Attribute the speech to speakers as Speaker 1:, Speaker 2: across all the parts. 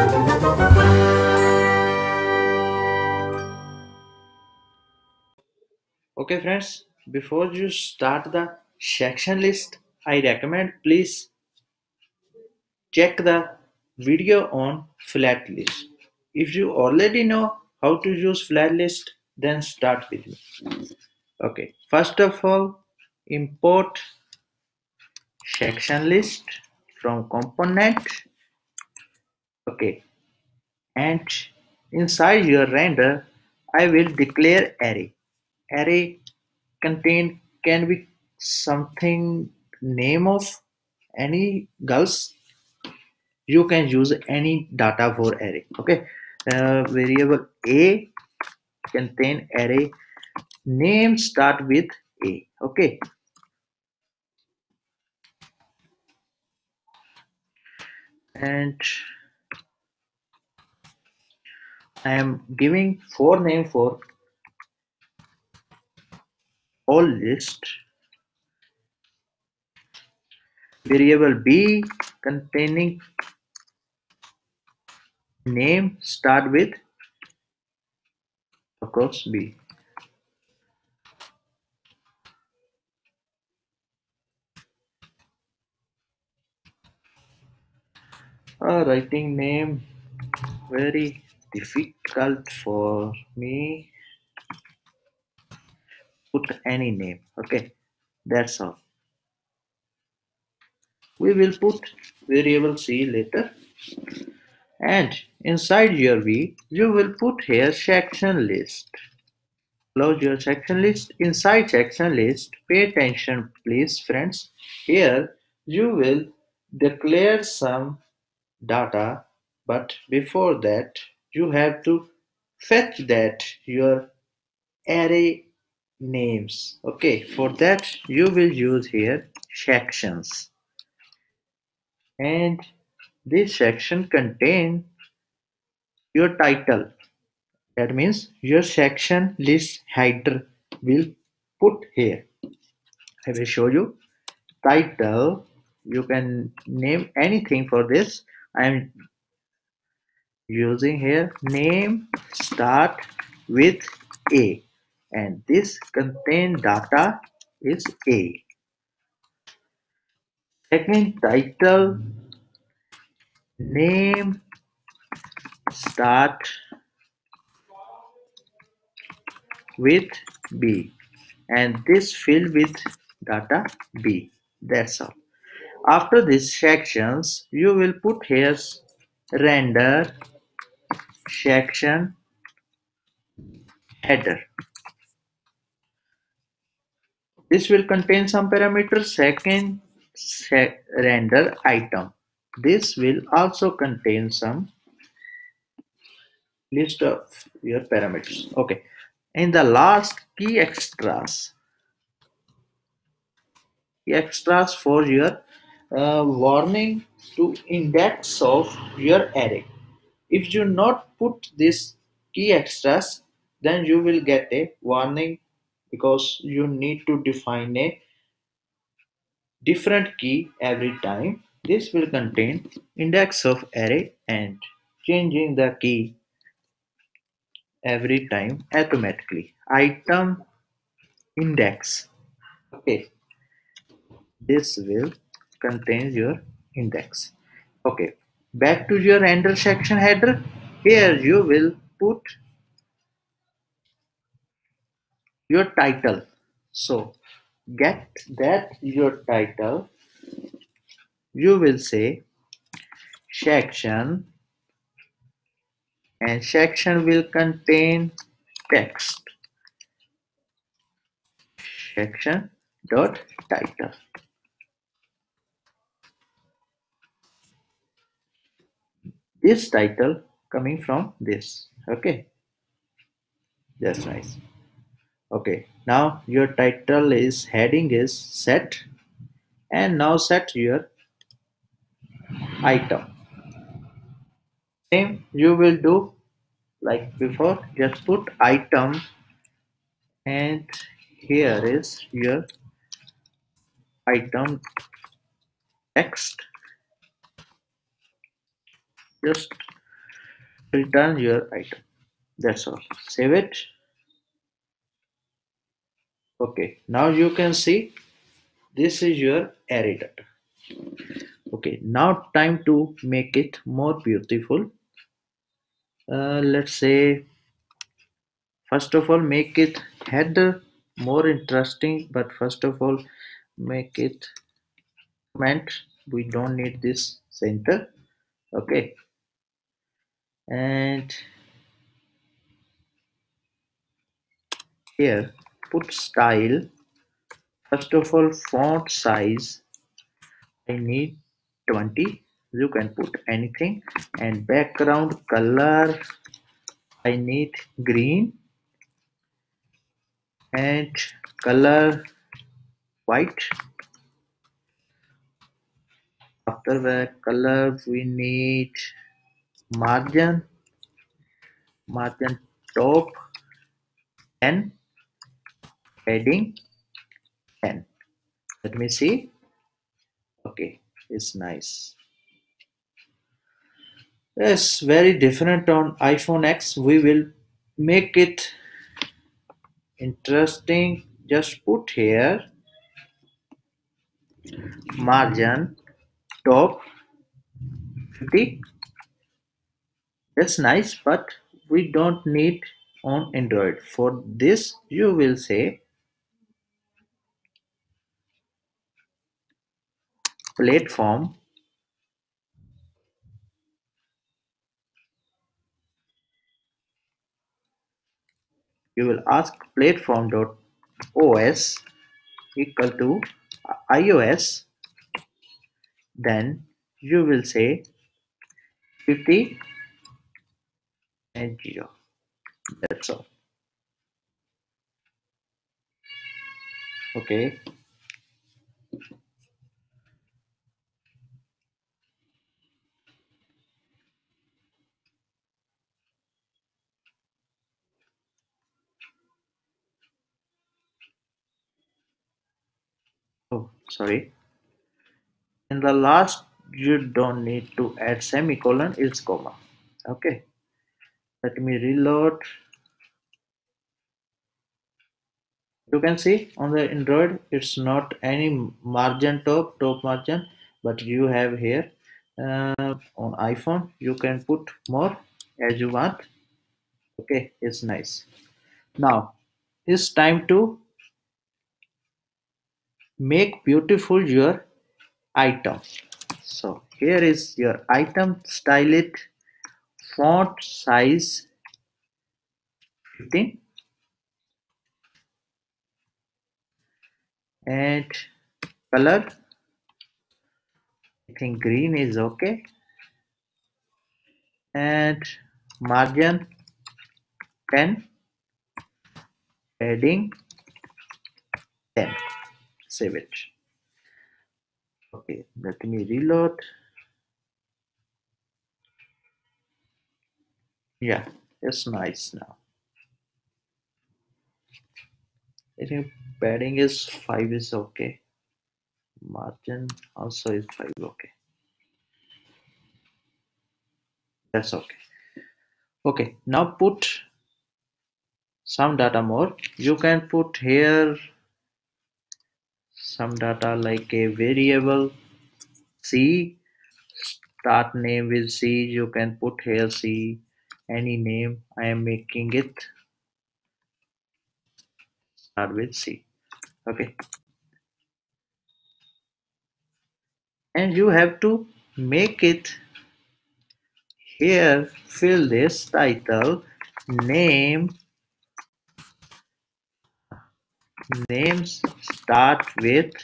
Speaker 1: Okay friends, before you start the section list, I recommend please check the video on flat list. If you already know how to use flat list, then start with me. Okay, first of all, import section list from component. Okay, and inside your render, I will declare array. Array contain can be something name of any girls. You can use any data for array. Okay, variable a contain array name start with a. Okay, and I am giving four name for all list. Variable b containing name start with of course b. Writing name very difficult for me. Put any name. Okay, that's all. We will put variable c later, and inside your v you will put here section list. Close your section list. Inside section list, pay attention please friends. Here you will declare some data, but before that you have to fetch that your array names. Okay, for that you will use here sections, and this section contain your title. That means your section list header will put here. I will show you title. You can name anything for this. I am using here name start with a, and this contain data is a. Second title name start with b, and this field with data b. That's all. After these sections you will put here render section header. This will contain some parameters. Second render item. This will also contain some list of your parameters. Okay. In the last key extras for your warning to index of your array. If you not put this key extras, then you will get a warning because you need to define a different key every time. This will contain index of array and changing the key every time automatically. Item index. Okay, this will contain your index. Okay, back to your render section header. Here you will put your title. So get that your title. You will say section, and section will contain text. Section dot title. This title coming from this. Okay, that's nice. Okay, now your title is heading is set, and now set your item. Same you will do like before. Just put item, and here is your item text. Just return your item. That's all. Save it. Okay, now you can see this is your array data. Okay, now time to make it more beautiful. Let's say first of all make it header more interesting, but first of all make it comment. We don't need this center. Okay, and here put style. First of all, font size I need 20. You can put anything, and background color I need green, and color white. After the color we need margin, margin top 10, heading 10. Let me see. Okay, it's nice. Yes, very different on iPhone X. We will make it interesting. Just put here margin top 50. That's nice, but we don't need on Android. For this, you will say platform. You will ask platform.os equal to iOS. Then you will say 50 and 0. That's all. Okay. Oh, sorry. In the last, you don't need to add semicolon, it's comma. Okay. Let me reload. You can see on the Android it's not any margin top margin, but you have here on iPhone you can put more as you want. Okay, it's nice. Now it's time to make beautiful your item. So here is your item, style it, font size 15, and color I think green is okay, and margin 10, heading 10. Save it. Okay, let me reload. Yeah, it's nice now. I think padding is 5 is okay. Margin also is 5 okay. That's okay. Okay, now put some data more. You can put here some data like a variable C, start name with C. You can put here C, any name. I am making it start with C. Okay, and you have to make it here, fill this title, name, names start with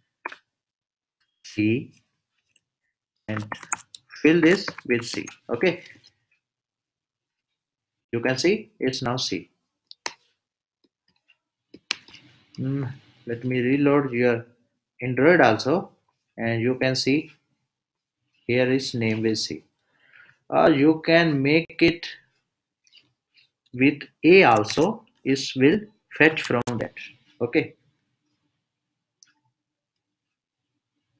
Speaker 1: C, and fill this with C. Okay, you can see it's now C. Let me reload your Android also, and you can see here is name with C. Or you can make it with A also. It will fetch from that. Okay.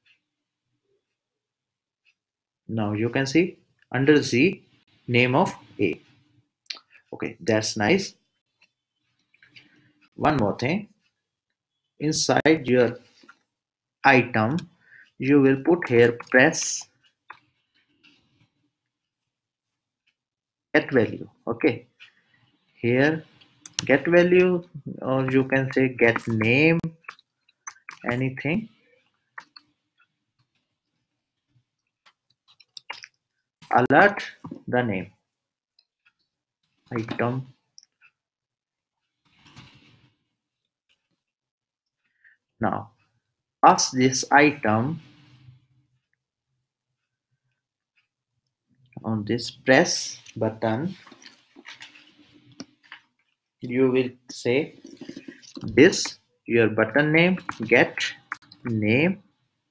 Speaker 1: Now you can see under Z name of A. Okay, that's nice. One more thing. Inside your item, you will put here press get value. Okay, here get value, or you can say get name, anything. Alert the name item. Now pass this item on this press button. You will say this your button name get name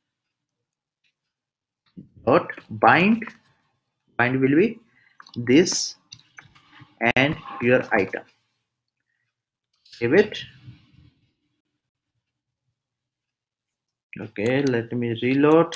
Speaker 1: dot bind will be this and your item. Save it. Okay, let me reload.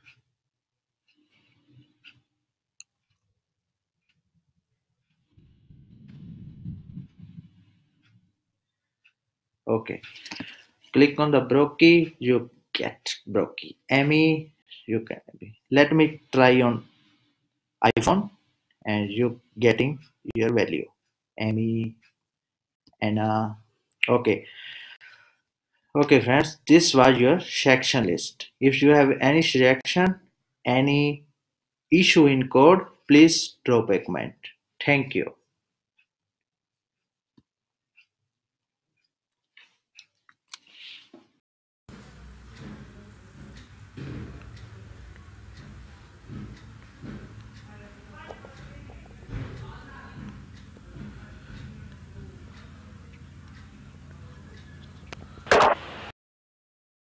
Speaker 1: Okay, click on the brockie, you get brockie. Emmy, you can let me try on iPhone and you getting your value. Emmy, Anna. Okay, okay, friends, this was your section list. If you have any suggestion, any issue in code, please drop a comment. Thank you.